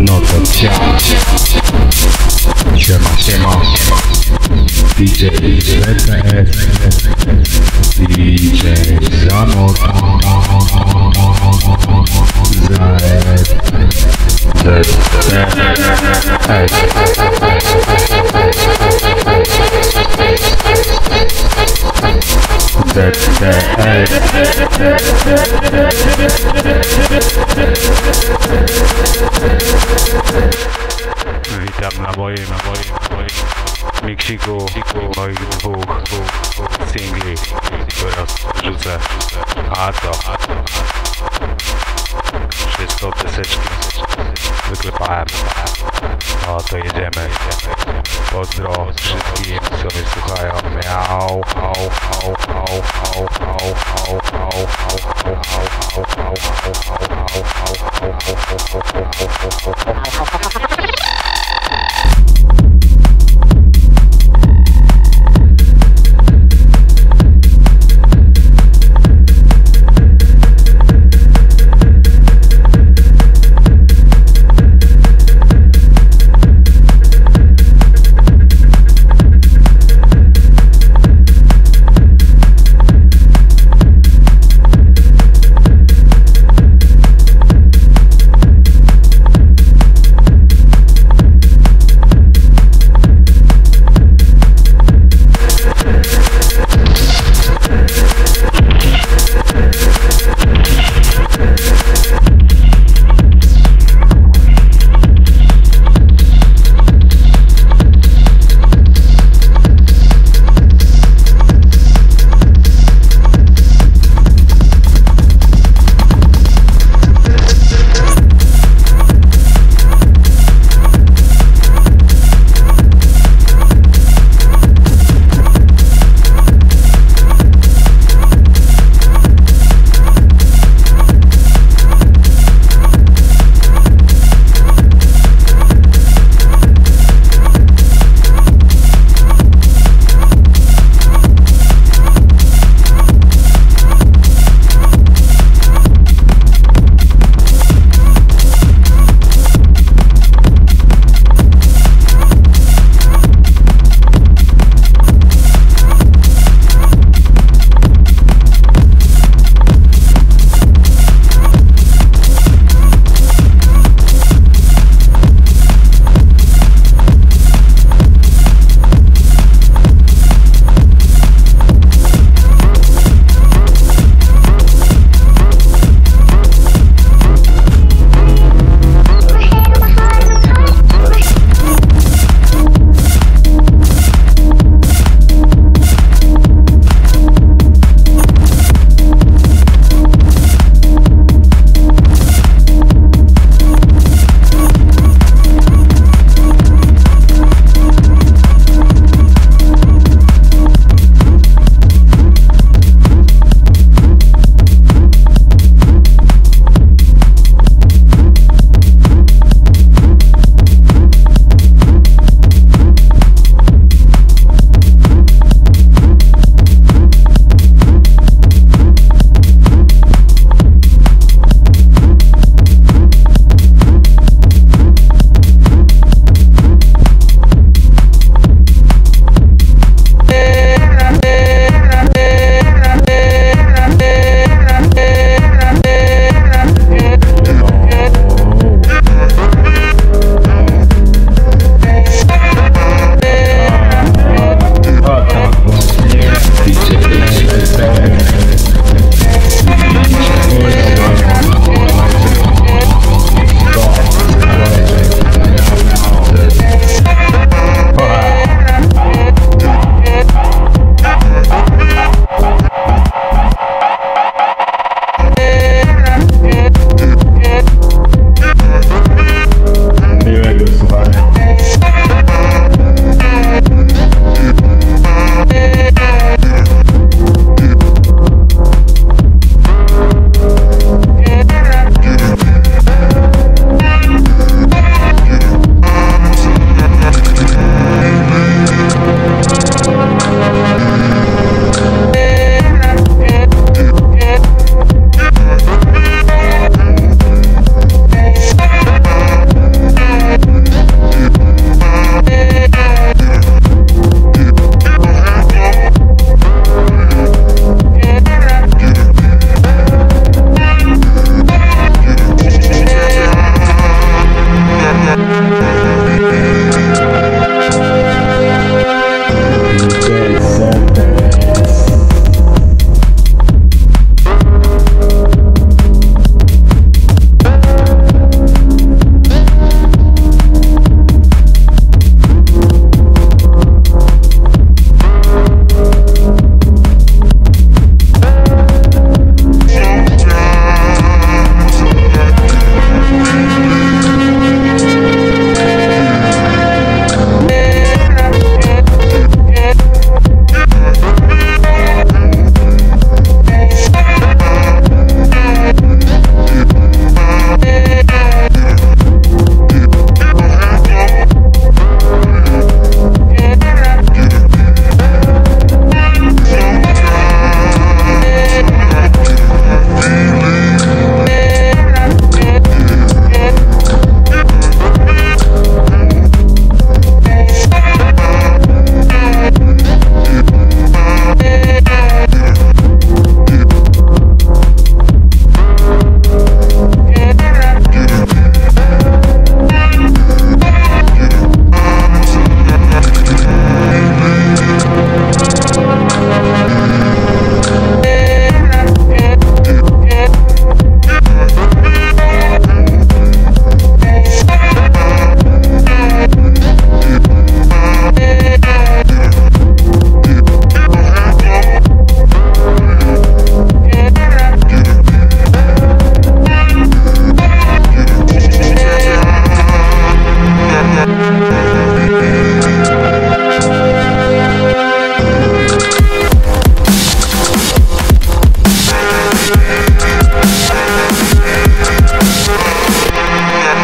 No to ciao. Siema, siema. DJ ZTS, DJ Zanot, Witam na moim miksiku moich dwóch singli, które rzucę. A to wszystko peseczki wyklepałem. No to jedziemy. Pozdro wszystkim, co mnie słuchają. Miau, au, au, au, au, au, au, au, au,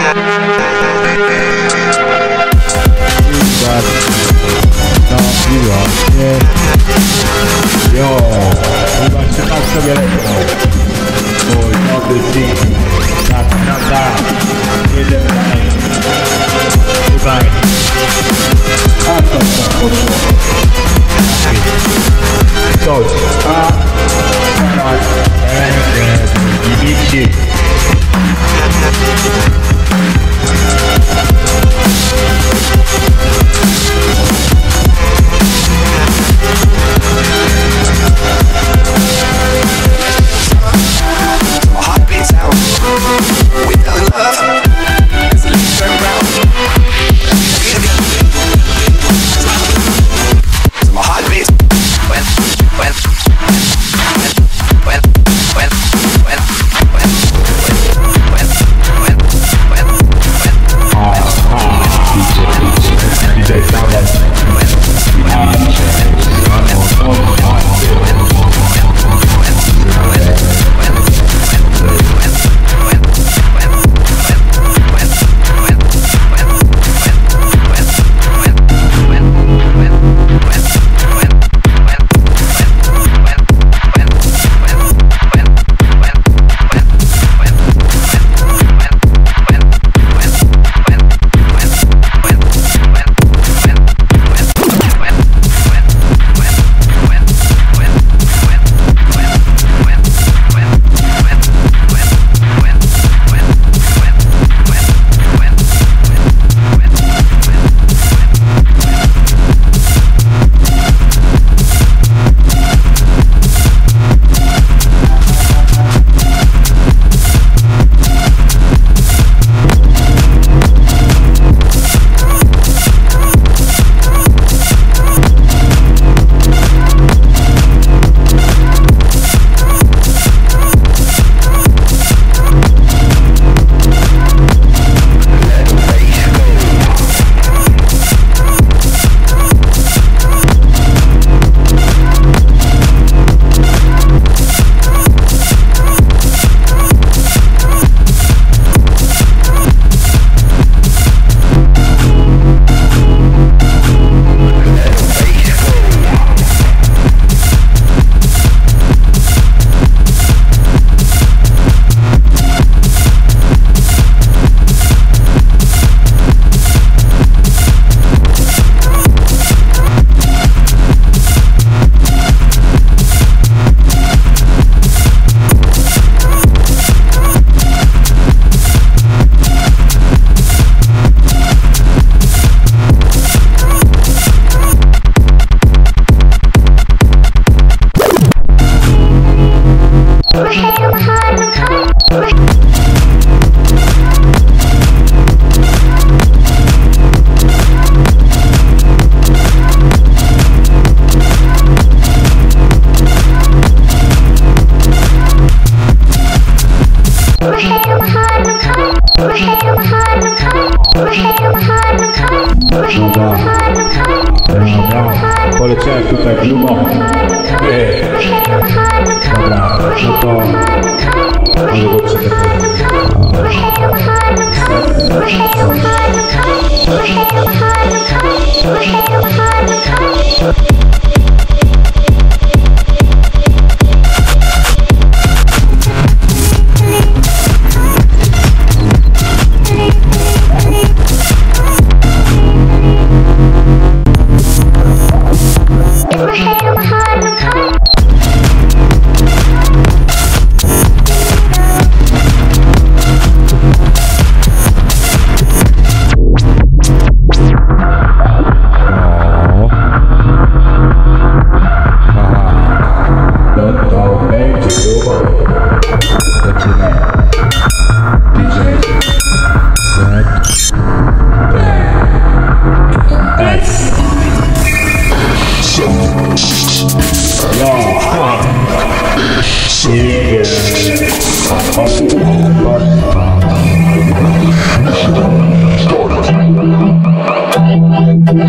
Yo, chyba trzymać sobie lekko. Mój nowy film. Tak. Jedziemy dalej. Tutaj. A co tam poszło? Coś. A teraz będzie bici. Poleciałem tutaj grubą. Dobra, no to może go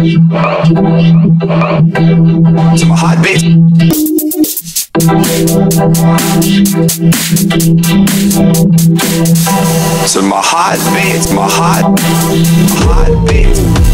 To my hot bitch. So my heartbeat, my heartbeat.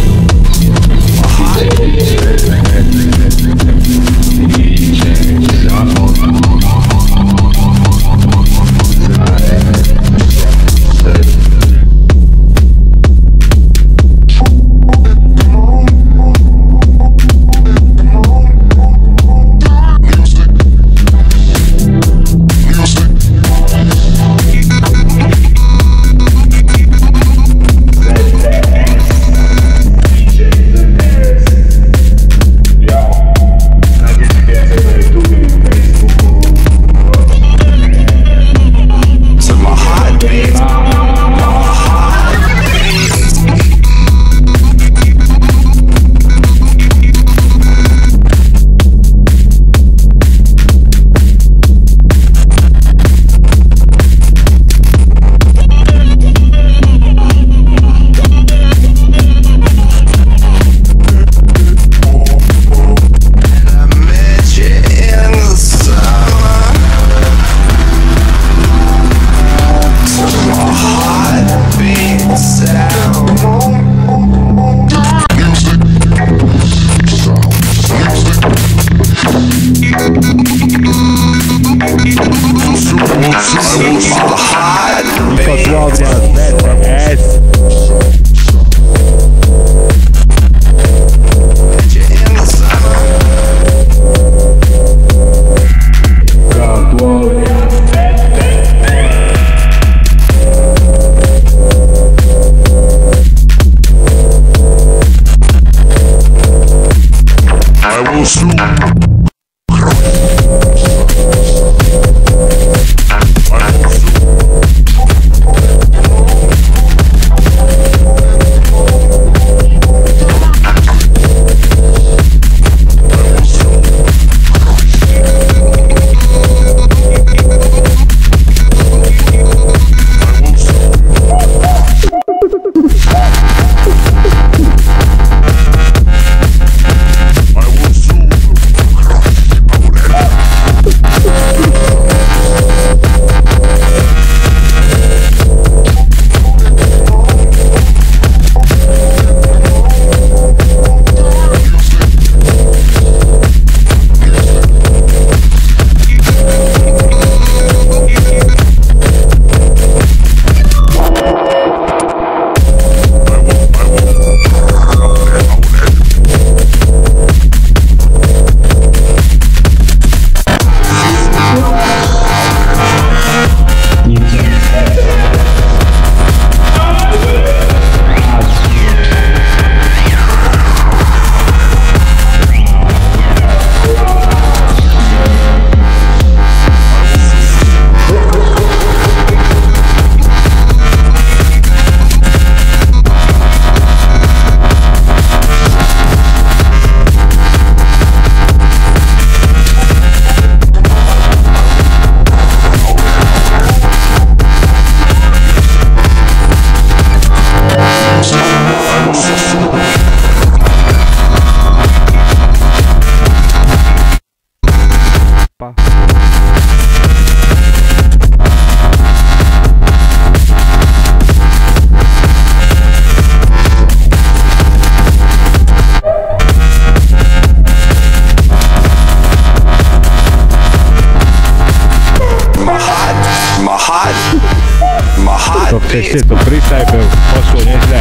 To wcześniej to freestyle był, poszło nieźle.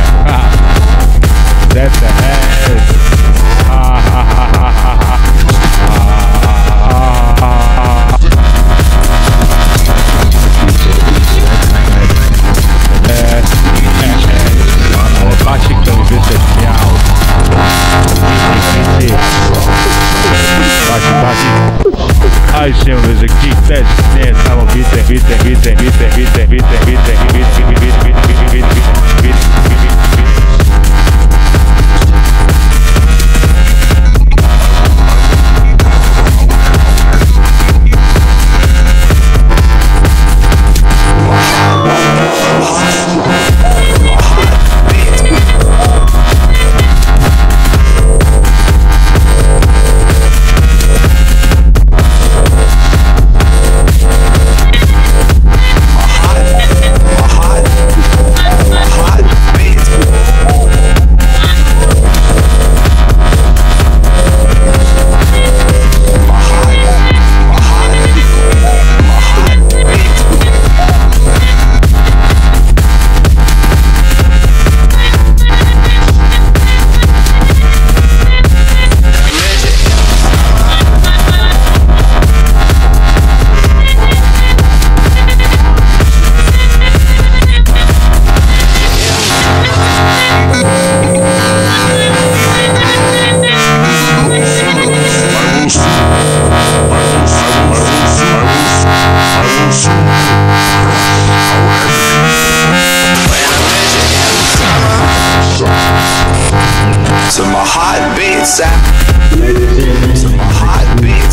That's the head. Ale Basik to mi wyszedł miał. Basik. A już nie mówię, że git też niesamowite, wite. to my heartbeat sound, to my heartbeat.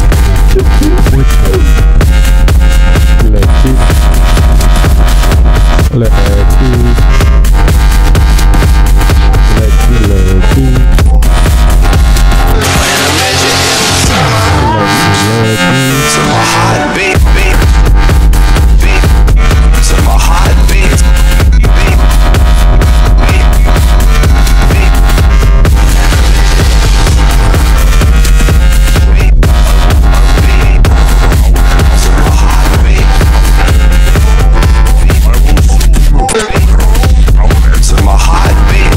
To my heartbeat, beat, beat, to my heartbeat, beat, beat, beat, beat, beat, to my heartbeat, beat, beat, to my heartbeat.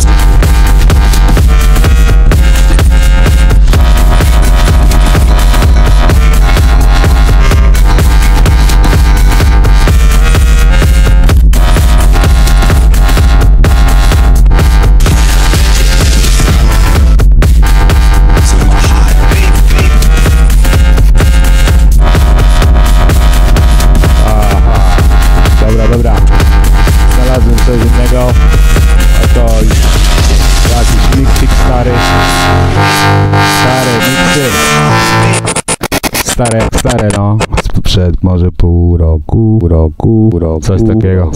Dobra, znalazłem coś innego, a to jakiś miksik stary miksy, stare no, sprzed może pół roku, coś takiego,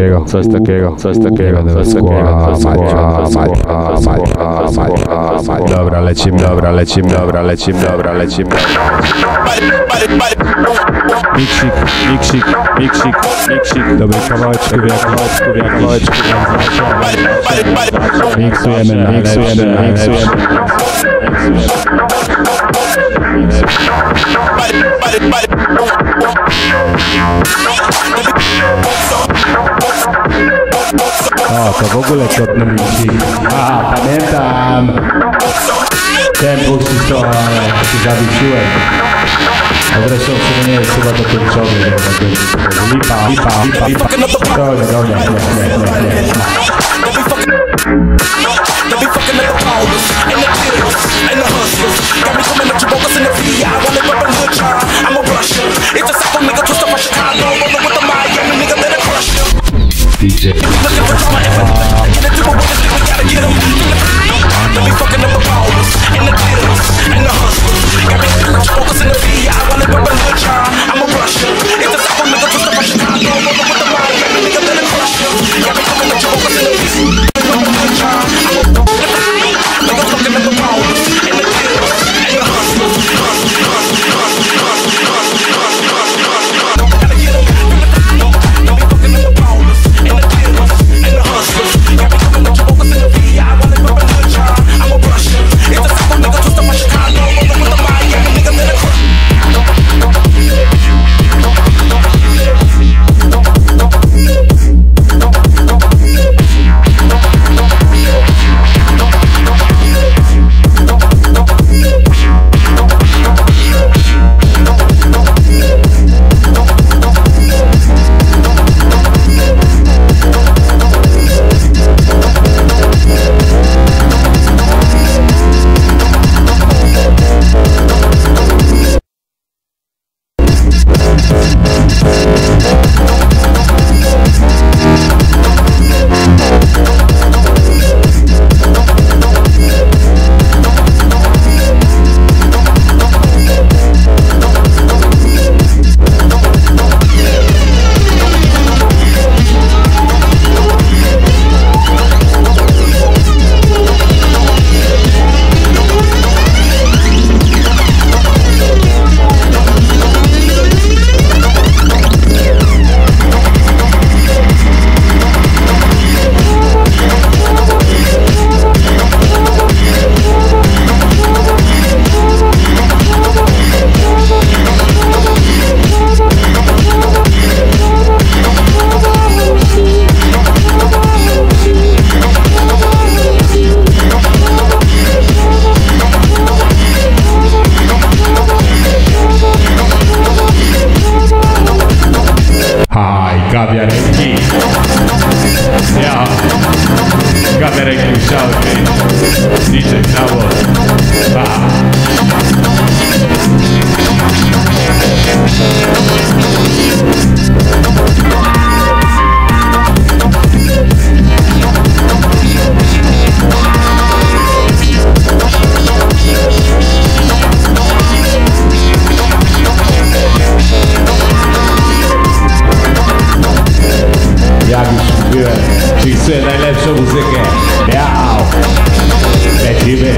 dobra, lecimy. Miksik, dobry kawałeczku, miksujemy. O, to w ogóle kodny miksik. A, pamiętam. Ten puścić to, ale się zawiesiłem. A zresztą to nie jest chyba to kluczowe, nie? Lipa. Don't be fucking up the ballers and the killers and the hustlers. Got me coming at you bogus in the VI while they rubbing hood time. I'm a Russian. It's a simple nigga twist up from Chicago, rolling with the Miami nigga that'll crush you. DJ. Looking for drama and get into it with this nigga, gotta get him. Don't be fucking up the ballers and the killers and the hustlers. Got me coming at you bogus in the VI while they rubbing hood time. I'm a Russian. It's a simple nigga twist up from Chicago, rolling with the Miami nigga that'll crush you. Got me coming at you bogus in the VI. Kawiarenki. Ja. Kawiarenki szałki. DJ Nawod. Anderson, você quer? Real. É time.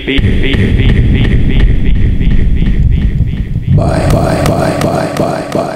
Bye.